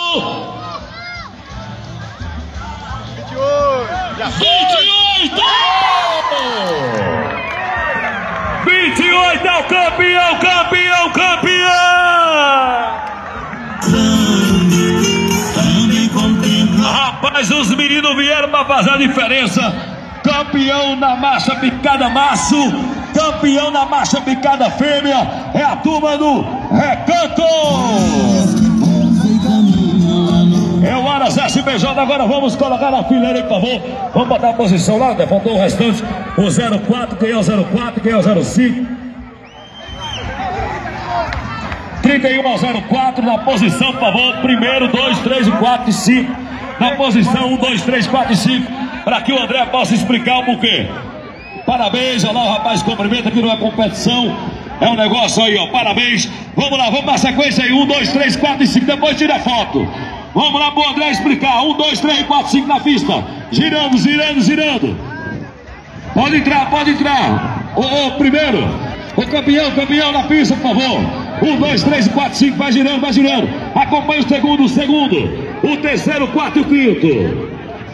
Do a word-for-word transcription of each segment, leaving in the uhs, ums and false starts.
vinte e oito! vinte e oito é o campeão, campeão, campeão! Rapaz, os meninos vieram para fazer a diferença. Campeão na marcha picada maço, campeão na marcha picada fêmea, é a turma do Recanto. É o Aras S B J, agora vamos colocar na fileira aí, por favor. Vamos botar a posição lá, faltou o restante. O zero quatro, quem é o zero quatro, quem é o zero cinco. trinta e um ao zero quatro, na posição, por favor. Primeiro, dois, três, quatro e cinco. Na posição um, dois, três, quatro e cinco. Para que o André possa explicar o porquê. Parabéns, olha lá o rapaz cumprimenta, que não é competição. É um negócio aí, ó, parabéns. Vamos lá, vamos na sequência aí. um, dois, três, quatro e cinco, depois tira a foto. Vamos lá pro André explicar. um, dois, três, quatro, cinco na pista. Girando, girando, girando. Pode entrar, pode entrar. Ô, ô, primeiro. O campeão, campeão na pista, por favor. um, dois, três, quatro, cinco, vai girando, vai girando. Acompanha o segundo, o segundo. O terceiro, o quarto e o quinto.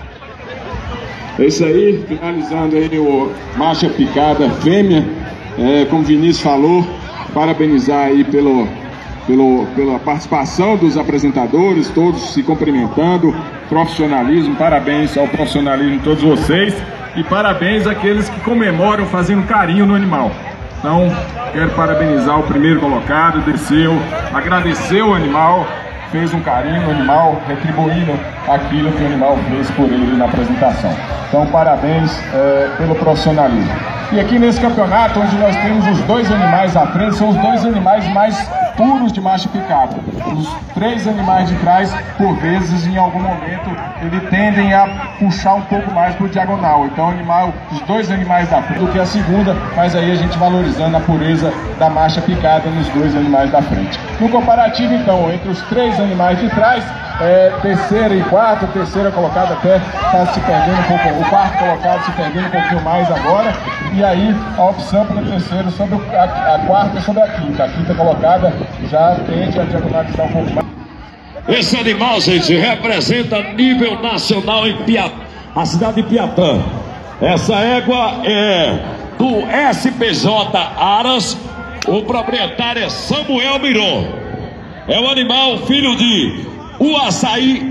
É isso aí, finalizando aí o marcha picada fêmea. É, como o Vinícius falou, parabenizar aí pelo, pelo, pela participação dos apresentadores, todos se cumprimentando, profissionalismo, parabéns ao profissionalismo de todos vocês e parabéns àqueles que comemoram fazendo carinho no animal. Então, quero parabenizar o primeiro colocado, desceu, agradeceu o animal, fez um carinho no animal, retribuindo aquilo que o animal fez por ele na apresentação. Então, parabéns é, pelo profissionalismo. E aqui nesse campeonato, onde nós temos os dois animais à frente, são os dois animais mais puros de marcha picada. Os três animais de trás, por vezes, em algum momento, eles tendem a puxar um pouco mais para o diagonal. Então, o animal, os dois animais da frente do que a segunda, mas aí a gente valorizando a pureza da marcha picada nos dois animais da frente. No comparativo, então, entre os três animais de trás, é, terceira e quarta, terceira colocada até está se perdendo um pouco, o quarto colocado se perdendo um pouquinho mais agora, e aí a opção para o terceiro sobre a, a quarta sobre a quinta. A quinta colocada já tende a diagonalizar um pouco mais. Esse animal, gente, representa nível nacional em Piatã, a cidade de Piatã. Essa égua é do S P J Aras, o proprietário é Samuel Miró. É um animal filho de Uaçaí.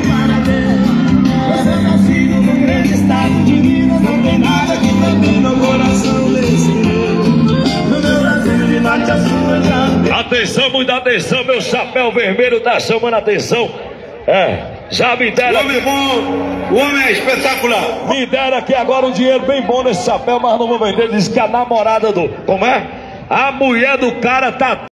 Atenção, muita atenção, meu chapéu vermelho tá chamando a atenção. É, já me deram. O homem é bom, o homem é espetacular. Me deram aqui agora um dinheiro bem bom nesse chapéu, mas não vou vender. Diz que a namorada do. Como é? A mulher do cara tá.